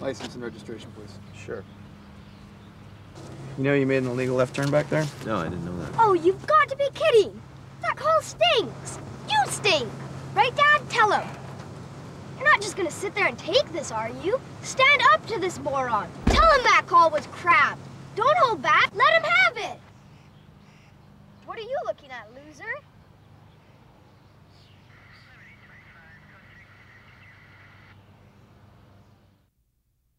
License and registration, please. Sure. You know you made an illegal left turn back there? No, I didn't know that. Oh, you've got to be kidding! That call stinks! You stink! Right, Dad? Tell him. You're not just gonna sit there and take this, are you? Stand up to this moron. Tell him that call was crap. Don't hold back. Let him have it. What are you looking at, loser?